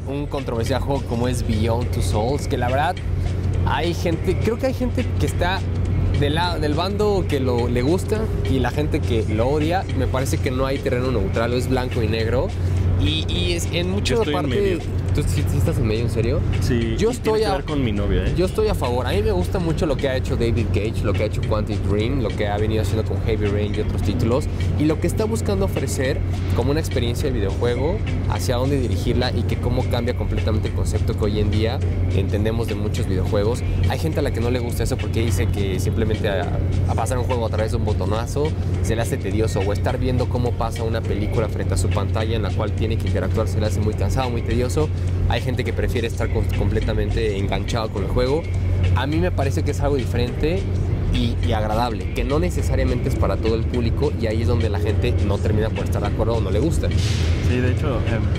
un controversial juego como es Beyond Two Souls, que la verdad creo que hay gente que está del bando que le gusta y la gente que lo odia. Me parece que no hay terreno neutral, es blanco y negro. Y es en muchas partes. ¿Tú sí estás en medio, en serio? Sí, yo estoy que ver con mi novia, ¿eh? Yo estoy a favor. A mí me gusta mucho lo que ha hecho David Cage, lo que ha hecho Quantic Dream, lo que ha venido haciendo con Heavy Rain y otros títulos, y lo que está buscando ofrecer como una experiencia de videojuego, hacia dónde dirigirla y que cómo cambia completamente el concepto que hoy en día entendemos de muchos videojuegos. Hay gente a la que no le gusta eso porque dice que simplemente a pasar un juego a través de un botonazo se le hace tedioso, o estar viendo cómo pasa una película frente a su pantalla en la cual tiene que interactuar se le hace muy cansado, muy tedioso. Hay gente que prefiere estar completamente enganchado con el juego. A mí me parece que es algo diferente y agradable, que no necesariamente es para todo el público, y ahí es donde la gente no termina por estar de acuerdo o no le gusta. Sí, de hecho,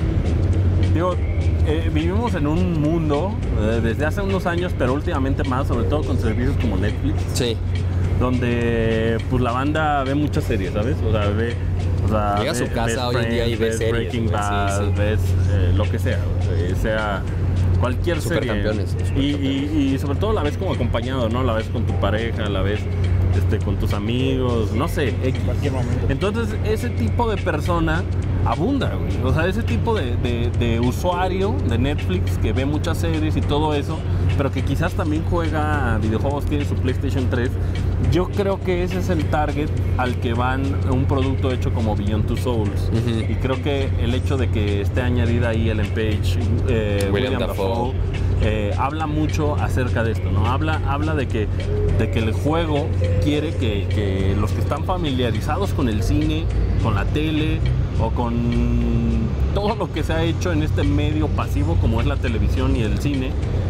vivimos en un mundo desde hace unos años, pero últimamente más, sobre todo con servicios como Netflix. Sí. Donde pues la banda ve muchas series, ¿sabes? Llega a su casa hoy en día y ve series. Breaking Bad, ves lo que sea, sea cualquier Supercampeones, serie. Y sobre todo la ves como acompañado, ¿no? La ves con tu pareja, la ves con tus amigos, no sé, X. Cualquier momento. Entonces, ese tipo de persona abunda, güey. O sea, ese tipo de usuario de Netflix que ve muchas series y todo eso, pero que quizás también juega videojuegos, tiene su PlayStation 3. Yo creo que ese es el target al que van un producto hecho como Beyond Two Souls. Y creo que el hecho de que esté añadida ahí Ellen Page, William Dafoe, habla mucho acerca de esto, ¿no? Habla de que el juego quiere que los que están familiarizados con el cine, con la tele o con todo lo que se ha hecho en este medio pasivo como es la televisión y el cine,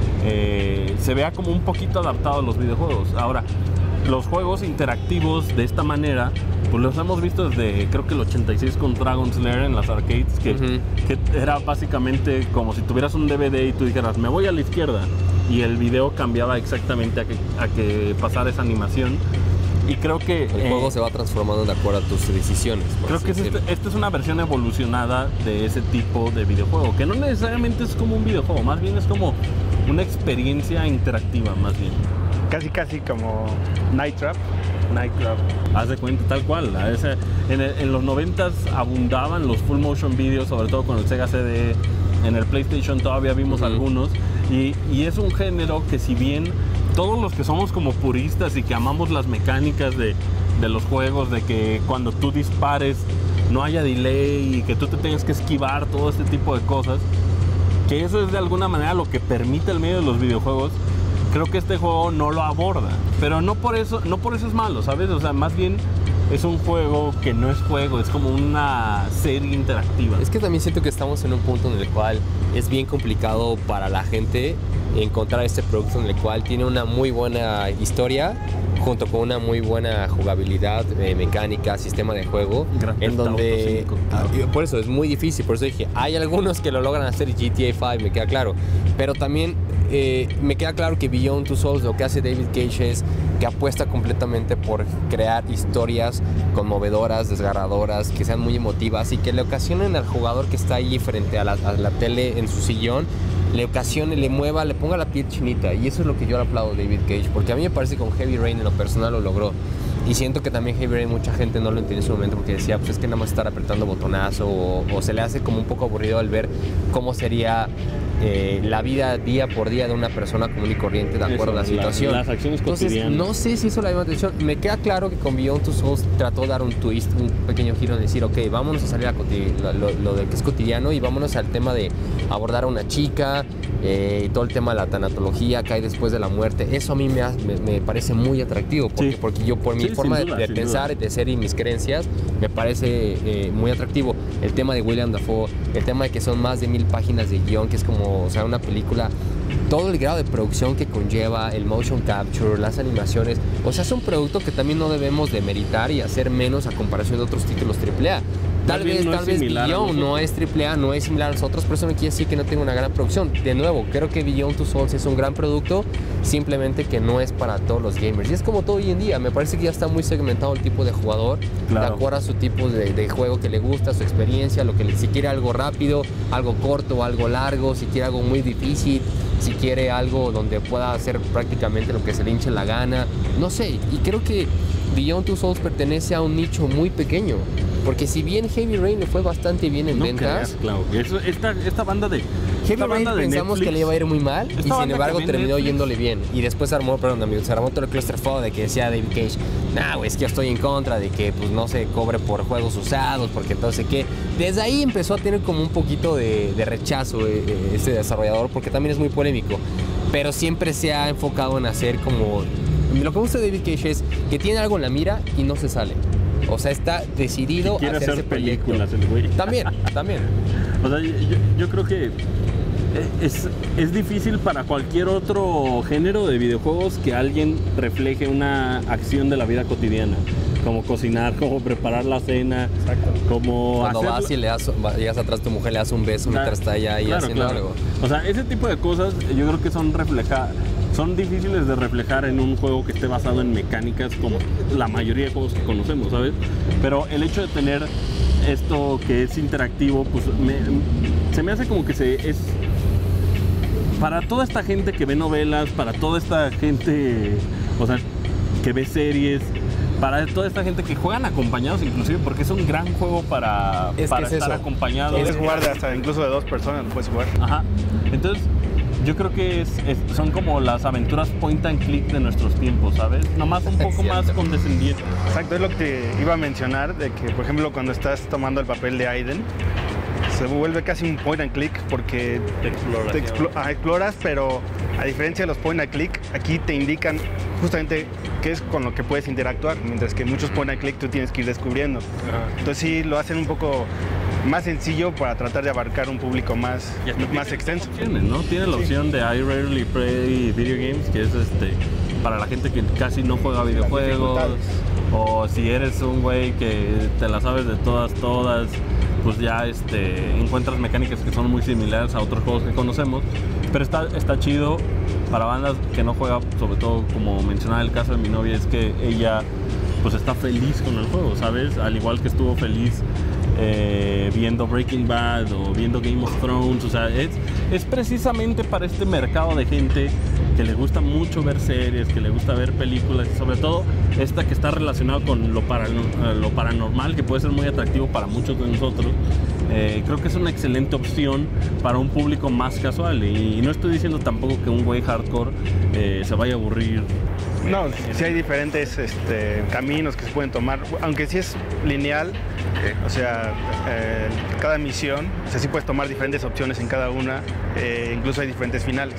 se vea como un poquito adaptado a los videojuegos. Ahora, los juegos interactivos de esta manera, pues los hemos visto desde creo que el 86 con Dragon's Lair en las arcades, que era básicamente como si tuvieras un DVD y tú dijeras, me voy a la izquierda, y el video cambiaba exactamente a que pasara esa animación. Y creo que el juego se va transformando de acuerdo a tus decisiones. Creo que esta es una versión evolucionada de ese tipo de videojuego, que no necesariamente es como un videojuego, más bien es como una experiencia interactiva, más bien. Casi como Night Trap. Haz de cuenta, tal cual. En los 90s abundaban los full motion videos, sobre todo con el Sega CD. En el PlayStation todavía vimos algunos. Y es un género que, si bien todos los que somos como puristas y que amamos las mecánicas de los juegos, de que cuando tú dispares no haya delay y que tú te tengas que esquivar, todo este tipo de cosas, que eso es de alguna manera lo que permite el medio de los videojuegos, creo que este juego no lo aborda. Pero no por eso es malo, ¿sabes? O sea, más bien es un juego que no es juego, es como una serie interactiva. Es que también siento que estamos en un punto en el cual es bien complicado para la gente encontrar este producto en el cual tiene una muy buena historia junto con una muy buena jugabilidad, mecánica, sistema de juego, en donde 5, claro. Por eso es muy difícil. Por eso dije, hay algunos que lo logran hacer, GTA 5, me queda claro, pero también me queda claro que Beyond Two Souls, lo que hace David Cage es que apuesta completamente por crear historias conmovedoras, desgarradoras, que sean muy emotivas y que le ocasionen al jugador que está ahí frente a la tele en su sillón, le ocasione, le mueva, le ponga la piel chinita. Y eso es lo que yo le aplaudo a David Cage, porque a mí me parece que con Heavy Rain en lo personal lo logró. Y siento que también Heavy Rain mucha gente no lo entendió en su momento, porque decía, pues es que nada más estar apretando botonazo, o se le hace como un poco aburrido al ver cómo sería la vida día por día de una persona común y corriente de acuerdo a la situación. Las acciones cotidianas. Entonces, no sé si hizo la misma atención. Me queda claro que con Beyond Two Souls trató de dar un twist, un pequeño giro, de decir, ok, vámonos a salir a lo de que es cotidiano y vámonos al tema de abordar a una chica y todo el tema de la tanatología que hay después de la muerte. Eso a mí me parece muy atractivo, porque yo, por mi forma de pensar, de ser y mis creencias, me parece muy atractivo. El tema de William Dafoe, el tema de que son más de 1000 páginas de guión, que es como, o sea, una película, todo el grado de producción que conlleva, el motion capture, las animaciones, o sea, es un producto que también no debemos de meritar y hacer menos a comparación de otros títulos AAA. Tal vez similar a Beyond nosotros. no es AAA, no es similar a los otros, pero eso no quiere decir que no tenga una gran producción. De nuevo, creo que Beyond Two Souls es un gran producto, simplemente que no es para todos los gamers. Y es como todo hoy en día, me parece que ya está muy segmentado el tipo de jugador, Claro. de acuerdo a su tipo de juego que le gusta, su experiencia, si quiere algo rápido, algo corto, algo largo, si quiere algo muy difícil, si quiere algo donde pueda hacer prácticamente lo que se le hinche la gana, no sé, y creo que Beyond Two Souls pertenece a un nicho muy pequeño. Porque si bien Heavy Rain le fue bastante bien en No ventas, creas, Clau, esta banda de Heavy esta Rain banda de pensamos Netflix, que le iba a ir muy mal y Esta sin banda embargo que ve terminó Netflix. yéndole bien. Y después se armó todo el clusterfuck de que decía David Cage, nah, güey, es que yo estoy en contra de que pues no se cobre por juegos usados, porque entonces qué. Desde ahí empezó a tener como un poquito de rechazo este desarrollador, porque también es muy polémico. Pero siempre se ha enfocado en hacer como... Lo que me gusta de David Cage es que tiene algo en la mira y no se sale. O sea, está decidido a quiere hacer ese hacer proyecto. películas el güey. También. O sea, yo creo que es difícil para cualquier otro género de videojuegos que alguien refleje una acción de la vida cotidiana, como cocinar, como preparar la cena, como Cuando hacer- vas y llegas atrás a tu mujer, le das un beso mientras está allá ahí Claro, haciendo claro. algo. O sea, ese tipo de cosas yo creo que son difíciles de reflejar en un juego que esté basado en mecánicas como la mayoría de juegos que conocemos, ¿sabes? Pero el hecho de tener esto que es interactivo, pues se me hace como que es para toda esta gente que ve novelas, para toda esta gente, o sea, que ve series, para toda esta gente que juegan acompañados inclusive, porque es un gran juego para Es que es estar eso. acompañado. Puedes jugar de hasta incluso de 2 personas, lo puedes jugar. Ajá. Entonces, yo creo que son como las aventuras point and click de nuestros tiempos, ¿sabes? Nomás un poco más Cierto. condescendiente. Exacto, es lo que iba a mencionar, de que por ejemplo cuando estás tomando el papel de Aiden, se vuelve casi un point and click porque exploras, pero a diferencia de los point and click, aquí te indican justamente qué es con lo que puedes interactuar, mientras que muchos point and click tú tienes que ir descubriendo. Entonces sí, lo hacen un poco más sencillo para tratar de abarcar un público más extenso. Opciones, ¿no? Tiene la opción de I Rarely Play Video Games, que es para la gente que casi no juega videojuegos, o si eres un güey que te la sabes de todas, pues ya encuentras mecánicas que son muy similares a otros juegos que conocemos, pero está chido para bandas que no juegan, sobre todo como mencionaba el caso de mi novia, es que ella pues está feliz con el juego, ¿sabes? Al igual que estuvo feliz viendo Breaking Bad o viendo Game of Thrones, o sea, es precisamente para este mercado de gente que le gusta mucho ver series, que le gusta ver películas, y sobre todo esta que está relacionada con lo paranormal, que puede ser muy atractivo para muchos de nosotros. Creo que es una excelente opción para un público más casual, y no estoy diciendo tampoco que un güey hardcore se vaya a aburrir. No, sí hay diferentes caminos que se pueden tomar, aunque sí es lineal, o sea, cada misión, o sea, sí puedes tomar diferentes opciones en cada una, incluso hay diferentes finales.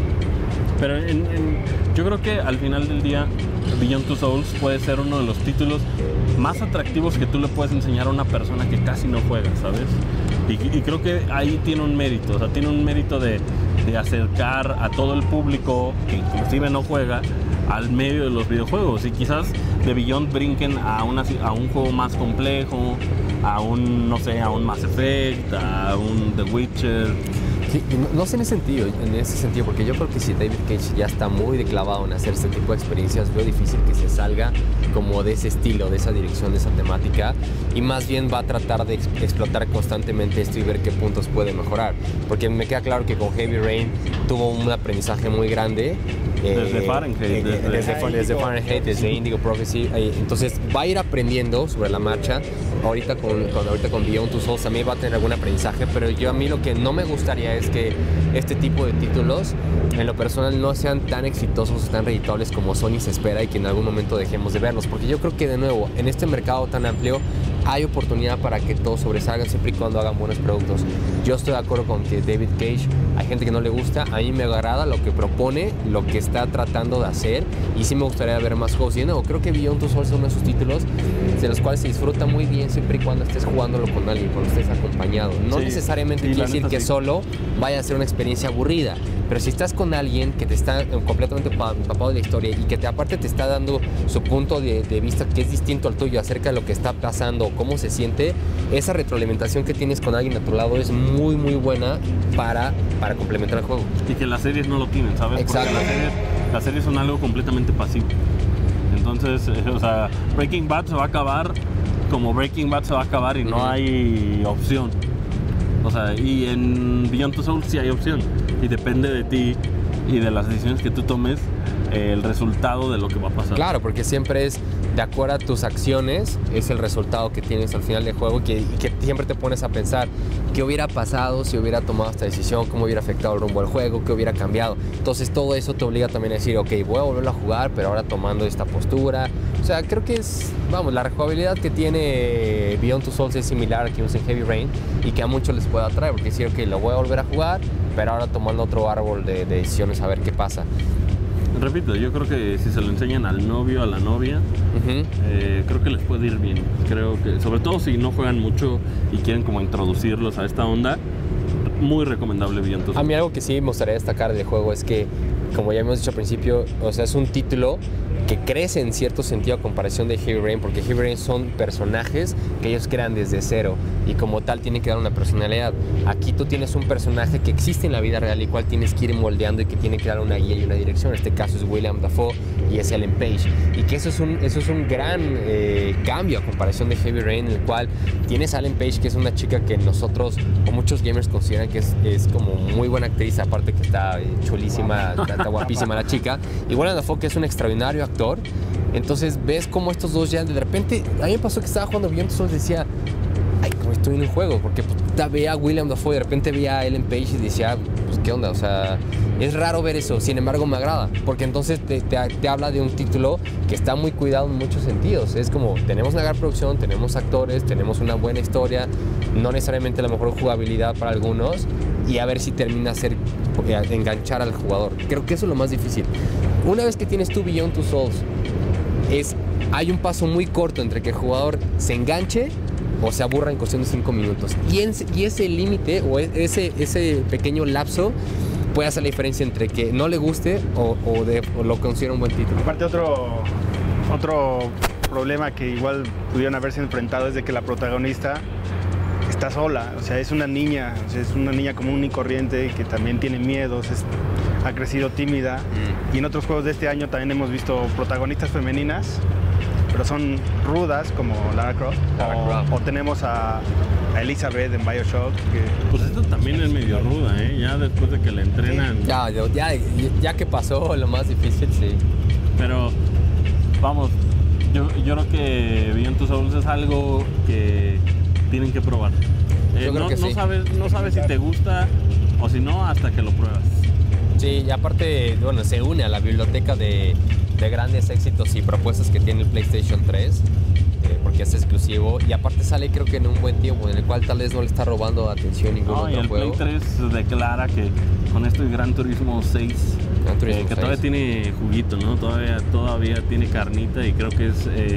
Pero yo creo que al final del día Beyond Two Souls puede ser uno de los títulos más atractivos que tú le puedes enseñar a una persona que casi no juega, ¿sabes? Y creo que ahí tiene un mérito, o sea, tiene un mérito de acercar a todo el público que inclusive no juega al medio de los videojuegos, y quizás de Beyond brinquen a un juego más complejo, a un Mass Effect, a un The Witcher. Sí, no sé en ese sentido, porque yo creo que si David Cage ya está muy declavado en hacer este tipo de experiencias, veo difícil que se salga como de ese estilo, de esa dirección, de esa temática, y más bien va a tratar de explotar constantemente esto y ver qué puntos puede mejorar, porque me queda claro que con Heavy Rain tuvo un aprendizaje muy grande. Desde Fahrenheit. Desde Fahrenheit, desde Indigo Prophecy. Entonces va a ir aprendiendo sobre la marcha. Ahorita con Beyond Two Souls también va a tener algún aprendizaje, pero a mí lo que no me gustaría es que este tipo de títulos en lo personal no sean tan exitosos o tan redituables como Sony se espera, y que en algún momento dejemos de verlos, porque yo creo que de nuevo en este mercado tan amplio hay oportunidad para que todos sobresalgan siempre y cuando hagan buenos productos. Yo estoy de acuerdo con que David Cage, hay gente que no le gusta, a mí me agrada lo que propone, lo que está tratando de hacer, y sí me gustaría ver más juegos. Y de nuevo, creo que Beyond Two Souls es uno de esos títulos de los cuales se disfruta muy bien siempre y cuando estés jugándolo con alguien, cuando estés acompañado. No Sí, necesariamente sí, quiere la decir neta que sí. solo vaya a ser una experiencia aburrida, pero si estás con alguien que te está completamente empapado de la historia y que aparte te está dando su punto de vista que es distinto al tuyo acerca de lo que está pasando, cómo se siente, esa retroalimentación que tienes con alguien a tu lado es muy muy buena para complementar el juego. Y que las series no lo tienen, ¿sabes? Exacto. Porque las series son algo completamente pasivo. Entonces, o sea, Breaking Bad se va a acabar como Breaking Bad se va a acabar y no hay opción. O sea, y en Beyond Two Souls sí hay opción. Y depende de ti y de las decisiones que tú tomes el resultado de lo que va a pasar. Claro, porque siempre es de acuerdo a tus acciones, es el resultado que tienes al final del juego y que siempre te pones a pensar qué hubiera pasado si hubiera tomado esta decisión, cómo hubiera afectado el rumbo del juego, qué hubiera cambiado. Entonces todo eso te obliga también a decir, ok, voy a volverlo a jugar, pero ahora tomando esta postura. O sea, creo que es, vamos, la rejugabilidad que tiene Beyond Two Souls es similar a que usen Heavy Rain y que a muchos les puede atraer, porque decir, ok, lo voy a volver a jugar, pero ahora tomando otro árbol de decisiones a ver qué pasa. Repito, yo creo que si se lo enseñan al novio, a la novia, creo que les puede ir bien. Creo que, sobre todo si no juegan mucho y quieren como introducirlos a esta onda, muy recomendable Beyond Two Souls. A mí algo que sí me gustaría destacar del juego es que, como ya hemos dicho al principio, o sea, es un título que crece en cierto sentido a comparación de Heavy Rain, porque Heavy Rain son personajes que ellos crean desde cero y como tal tienen que dar una personalidad. Aquí tú tienes un personaje que existe en la vida real y cual tienes que ir moldeando y que tiene que dar una guía y una dirección. En este caso es William Dafoe y es Ellen Page, y que eso es un gran cambio a comparación de Heavy Rain, en el cual tienes a Ellen Page, que es una chica que nosotros o muchos gamers consideran que es como muy buena actriz, aparte que está chulísima, está guapísima la chica, y William Dafoe, que es un extraordinario actor. Entonces ves como estos dos ya de repente, a mí me pasó que estaba jugando Beyond Two Souls y decía, ay, como estoy en un juego, porque pues, veía a William Dafoe y de repente veía a Ellen Page y decía, pues qué onda, o sea, es raro ver eso, sin embargo me agrada, porque entonces te habla de un título que está muy cuidado en muchos sentidos. Es como, tenemos una gran producción, tenemos actores, tenemos una buena historia, no necesariamente la mejor jugabilidad para algunos, y a ver si termina enganchar al jugador. Creo que eso es lo más difícil. Una vez que tienes tu Beyond Two Souls, hay un paso muy corto entre que el jugador se enganche o se aburra en cuestión de 5 minutos. Y ese límite o ese pequeño lapso puede hacer la diferencia entre que no le guste o lo considera un buen título. Aparte, otro problema que igual pudieron haberse enfrentado es de que la protagonista está sola, o sea, es una niña común y corriente que también tiene miedos, ha crecido tímida. Y en otros juegos de este año también hemos visto protagonistas femeninas, pero son rudas, como Lara Croft. O tenemos a Elizabeth en BioShock. Pues esto también es medio ruda, ¿eh? Ya después de que la entrenan. Ya que pasó lo más difícil, sí. Pero, vamos, yo creo que Beyond Two Souls es algo que tienen que probar. Yo creo que sí. No sabes si te gusta o si no hasta que lo pruebas. Sí, y aparte, bueno, se une a la biblioteca de grandes éxitos y propuestas que tiene el PlayStation 3, porque es exclusivo, y aparte sale creo que en un buen tiempo, en el cual tal vez no le está robando atención ningún otro el juego. Play 3 declara que con esto el Gran Turismo 6, que todavía tiene juguito, ¿no? Todavía tiene carnita, y creo que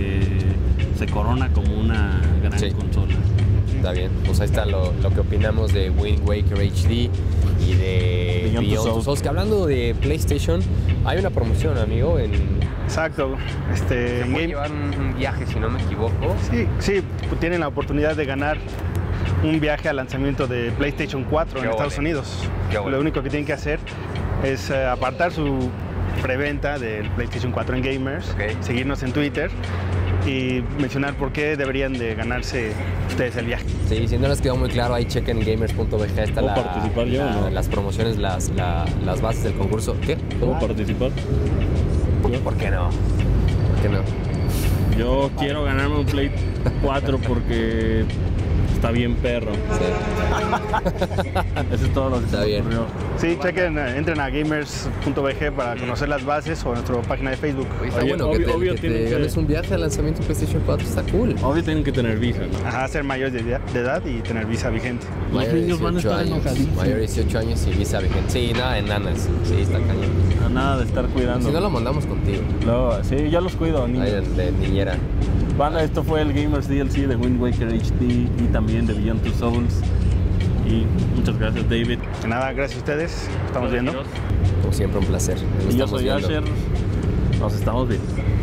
se corona como una gran consola. Está bien, pues ahí está lo que opinamos de Wind Waker HD y de Beyond Two Souls. Que hablando de PlayStation, hay una promoción, amigo, Exacto. Se puede llevar un viaje, si no me equivoco. Sí, tienen la oportunidad de ganar un viaje al lanzamiento de PlayStation 4 en Estados Unidos. Lo único que tienen que hacer es apartar su preventa del PlayStation 4 en Gamers, seguirnos en Twitter y mencionar por qué deberían de ganarse ustedes el viaje. Sí, si no les quedó muy claro, ahí chequen gamers.bg, está participar yo, ¿no? las promociones, las bases del concurso. ¿Qué? ¿Puedo participar? ¿Por qué no? ¿Por qué no? Yo quiero ganarme un Play 4 porque está bien perro. Sí. Eso es todo lo que está bien. Ocurrió. Sí, chequen, entren a gamers.bg para conocer las bases o nuestra página de Facebook. Está bueno que te ganes un viaje al lanzamiento de PlayStation 4, está cool. Obvio tienen que tener visa, ¿no? Ajá, ser mayores de edad y tener visa vigente. Los niños van a estar enojadísimos. Mayor de 18 años y visa vigente. Sí, nada, enanas. Sí, está cañón. Nada de estar cuidando. Si no, lo mandamos contigo. Sí, yo los cuido, niños. Ahí de niñera. Bueno, esto fue el Gamers DLC de Wind Waker HD y también de Beyond Two Souls. Y muchas gracias, David. De nada, gracias a ustedes. Estamos viendo. Como siempre, un placer. Nos Y yo estamos soy viendo. Asher. Nos estamos viendo.